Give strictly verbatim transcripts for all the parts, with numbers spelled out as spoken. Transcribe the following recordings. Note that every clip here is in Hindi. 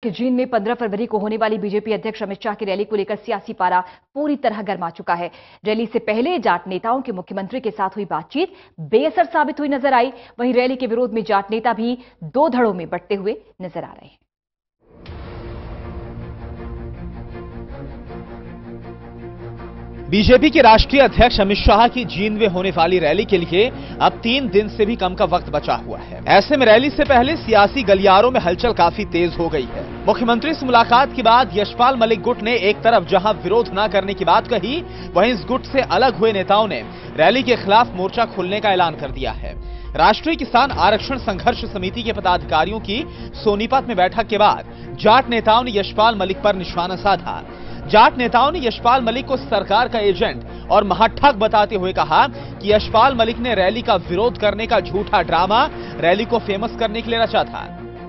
के जींद में पंद्रह फरवरी को होने वाली बीजेपी अध्यक्ष अमित शाह की रैली को लेकर सियासी पारा पूरी तरह गर्मा चुका है। रैली से पहले जाट नेताओं की मुख्यमंत्री के साथ हुई बातचीत बेअसर साबित हुई नजर आई। वहीं रैली के विरोध में जाट नेता भी दो धड़ों में बंटते हुए नजर आ रहे हैं। बीजेपी के राष्ट्रीय अध्यक्ष अमित शाह की जींद में होने वाली रैली के लिए अब तीन दिन से भी कम का वक्त बचा हुआ है। ऐसे में रैली से पहले सियासी गलियारों में हलचल काफी तेज हो गई है। मुख्यमंत्री से मुलाकात के बाद यशपाल मलिक गुट ने एक तरफ जहां विरोध न करने की बात कही, वहीं इस गुट से अलग हुए नेताओं ने रैली के खिलाफ मोर्चा खोलने का ऐलान कर दिया है। राष्ट्रीय किसान आरक्षण संघर्ष समिति के पदाधिकारियों की सोनीपत में बैठक के बाद जाट नेताओं ने यशपाल मलिक पर निशाना साधा। जाट नेताओं ने यशपाल मलिक को सरकार का एजेंट और महाठग बताते हुए कहा कि यशपाल मलिक ने रैली का विरोध करने का झूठा ड्रामा रैली को फेमस करने के लिए रचा था।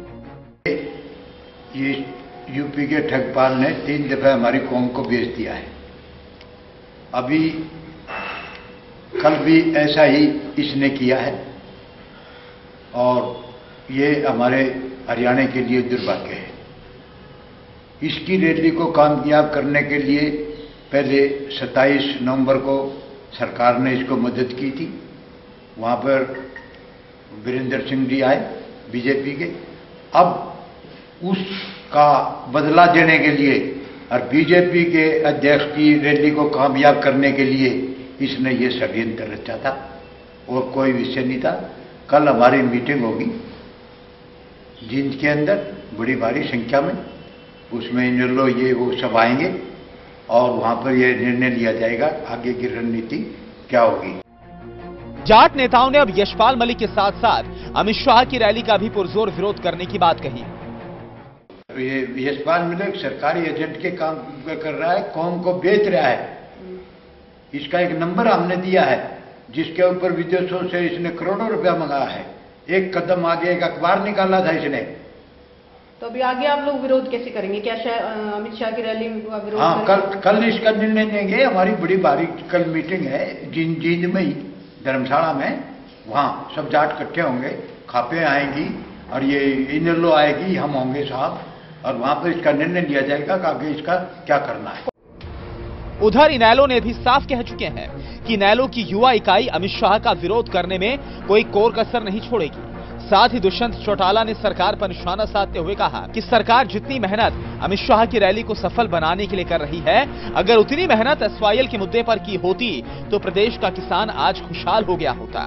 ये यूपी के ठगपाल ने तीन दफा हमारी कौम को बेच दिया है। अभी कल भी ऐसा ही इसने किया है और ये हमारे हरियाणा के लिए दुर्भाग्य है। इसकी रैली को कामयाब करने के लिए पहले सत्ताईस नवंबर को सरकार ने इसको मदद की थी। वहां पर वीरेंद्र सिंह जी आए बीजेपी के। अब उसका बदला देने के लिए और बीजेपी के अध्यक्ष की रैली को कामयाब करने के लिए इसने ये षड्यंत्र रचा था और कोई विषय नहीं था। कल हमारी मीटिंग होगी जींद के अंदर बड़ी भारी संख्या में, उसमें इनलो ये वो सब आएंगे और वहां पर ये निर्णय लिया जाएगा आगे की रणनीति क्या होगी। जाट नेताओं ने अब यशपाल मलिक के साथ साथ अमित शाह की रैली का भी पुरजोर विरोध करने की बात कही। ये यशपाल मलिक सरकारी एजेंट के काम कर रहा है, कौम को बेच रहा है। इसका एक नंबर हमने दिया है जिसके ऊपर विदेशों से इसने करोड़ों रुपया मंगाया है। एक कदम आगे एक अखबार निकाला था इसने। तो अभी आगे आप लोग विरोध कैसे करेंगे? क्या अमित शाह की रैली में विरोध? हाँ, कल कल इसका निर्णय लेंगे। हमारी बड़ी भारी कल मीटिंग है जींद जींद में ही धर्मशाला में। वहाँ सब जाट इकट्ठे होंगे, खापे आएंगी और ये इनलो आएगी, हम होंगे साहब, और वहाँ पर इसका निर्णय लिया जाएगा कि आगे इसका क्या करना है। उधर इनेलो ने भी साफ कह चुके हैं कि इनेलो की युवा इकाई अमित शाह का विरोध करने में कोई कोर कसर नहीं छोड़ेगी। साथ ही दुष्यंत चौटाला ने सरकार पर निशाना साधते हुए कहा कि सरकार जितनी मेहनत अमित शाह की रैली को सफल बनाने के लिए कर रही है, अगर उतनी मेहनत एस वाई एल के मुद्दे पर की होती तो प्रदेश का किसान आज खुशहाल हो गया होता।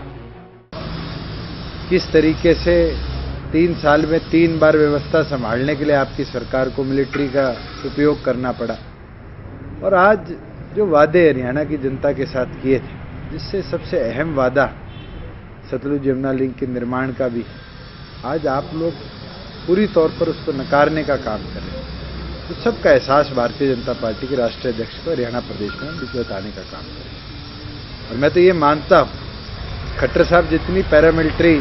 किस तरीके से तीन साल में तीन बार व्यवस्था संभालने के लिए आपकी सरकार को मिलिट्री का उपयोग करना पड़ा, और आज जो वादे हरियाणा की जनता के साथ किए थे, जिससे सबसे अहम वादा सतलुज यमुना लिंक के निर्माण का भी, आज आप लोग पूरी तौर पर उसको नकारने का काम कर रहे हैं। तो सबका एहसास भारतीय जनता पार्टी के राष्ट्रीय अध्यक्ष को हरियाणा प्रदेश में बिजवताने का काम कर रहे हैं। और मैं तो ये मानता हूँ खट्टर साहब जितनी पैरामिलिट्री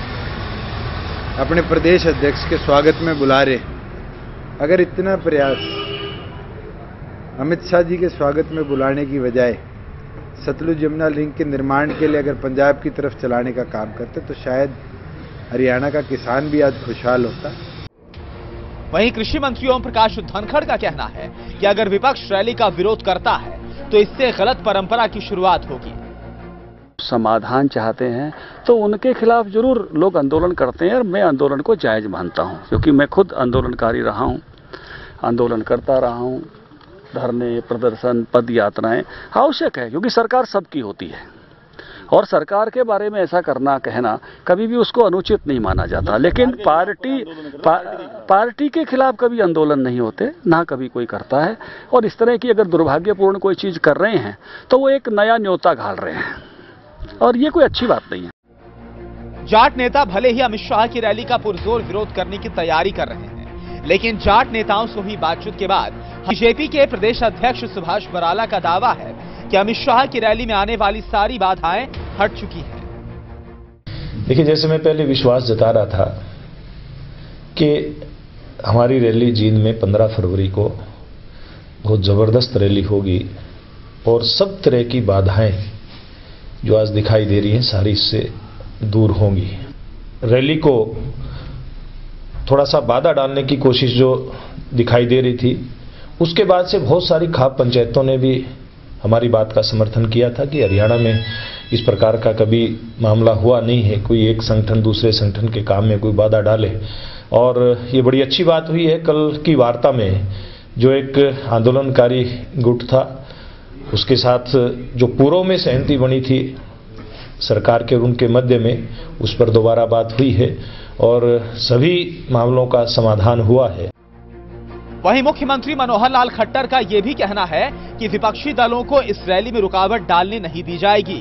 अपने प्रदेश अध्यक्ष के स्वागत में बुला रहे, अगर इतना प्रयास अमित शाह जी के स्वागत में बुलाने की बजाय सतलुज यमुना लिंक के निर्माण के लिए अगर पंजाब की तरफ चलाने का काम करते तो शायद हरियाणा का किसान भी आज खुशहाल होता। वहीं कृषि मंत्री ओम प्रकाश धनखड़ का कहना है कि अगर विपक्ष रैली का विरोध करता है तो इससे गलत परंपरा की शुरुआत होगी। समाधान चाहते हैं तो उनके खिलाफ जरूर लोग आंदोलन करते हैं और मैं आंदोलन को जायज मानता हूं, क्योंकि मैं खुद आंदोलनकारी रहा हूं, आंदोलन करता रहा हूं। धरने, प्रदर्शन, पद यात्राएं आवश्यक है, क्योंकि सरकार सबकी होती है और सरकार के बारे में ऐसा करना कहना कभी भी उसको अनुचित नहीं माना जाता। लेकिन पार्टी पा, पार्टी के खिलाफ कभी आंदोलन नहीं होते, ना कभी कोई करता है। और इस तरह की अगर दुर्भाग्यपूर्ण कोई चीज कर रहे हैं तो वो एक नया न्योता घाल रहे हैं और ये कोई अच्छी बात नहीं है। जाट नेता भले ही अमित शाह की रैली का पुरजोर विरोध करने की तैयारी कर रहे हैं, लेकिन जाट नेताओं से हुई बातचीत के बाद बीजेपी के प्रदेश अध्यक्ष सुभाष बराला का दावा है कि अमित शाह की रैली में आने वाली सारी बाधाएं हट चुकी हैं। देखिए, जैसे मैं पहले विश्वास जता रहा था कि हमारी रैली जींद में पंद्रह फरवरी को बहुत जबरदस्त रैली होगी और सब तरह की बाधाएं जो आज दिखाई दे रही हैं सारी इससे दूर होंगी। रैली को थोड़ा सा बाधा डालने की कोशिश जो दिखाई दे रही थी, उसके बाद से बहुत सारी खाप पंचायतों ने भी हमारी बात का समर्थन किया था कि हरियाणा में इस प्रकार का कभी मामला हुआ नहीं है, कोई एक संगठन दूसरे संगठन के काम में कोई बाधा डाले। और ये बड़ी अच्छी बात हुई है। कल की वार्ता में जो एक आंदोलनकारी गुट था, उसके साथ जो पूर्व में सहमति बनी थी सरकार के और उनके मध्य में, उस पर दोबारा बात हुई है और सभी मामलों का समाधान हुआ है। वहीं मुख्यमंत्री मनोहर लाल खट्टर का यह भी कहना है कि विपक्षी दलों को इस रैली में रुकावट डालने नहीं दी जाएगी।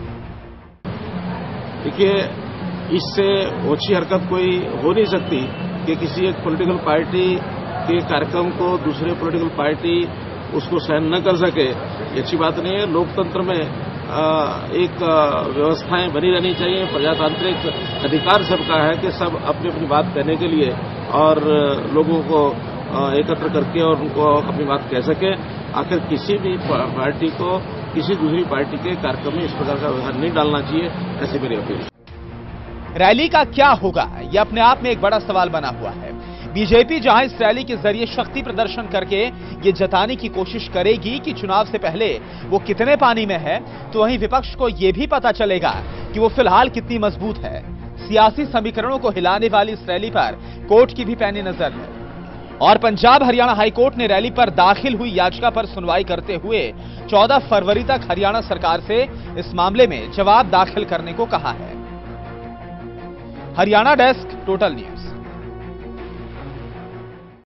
देखिए, इससे ओछी हरकत कोई हो नहीं सकती कि किसी एक पॉलिटिकल पार्टी के कार्यक्रम को दूसरे पॉलिटिकल पार्टी उसको सहन न कर सके। ये अच्छी बात नहीं है। लोकतंत्र में एक व्यवस्थाएं बनी रहनी चाहिए। प्रजातांत्रिक अधिकार सबका है कि सब अपनी अपनी बात कहने के लिए और लोगों को एकत्र करके और उनको अपनी बात कह सके। आखिर किसी भी पार्टी को किसी दूसरी पार्टी के कार्यक्रम में इस प्रकार का व्यवहार नहीं डालना चाहिए, ऐसी मेरी अपील। रैली का क्या होगा, यह अपने आप में एक बड़ा सवाल बना हुआ है। बीजेपी जहां इस रैली के जरिए शक्ति प्रदर्शन करके ये जताने की कोशिश करेगी कि चुनाव से पहले वो कितने पानी में है, तो वहीं विपक्ष को यह भी पता चलेगा कि वो फिलहाल कितनी मजबूत है। सियासी समीकरणों को हिलाने वाली इस रैली पर कोर्ट की भी पैनी नजर है और पंजाब हरियाणा हाईकोर्ट ने रैली पर दाखिल हुई याचिका पर सुनवाई करते हुए चौदह फरवरी तक हरियाणा सरकार से इस मामले में जवाब दाखिल करने को कहा है। Haryana desk, total news.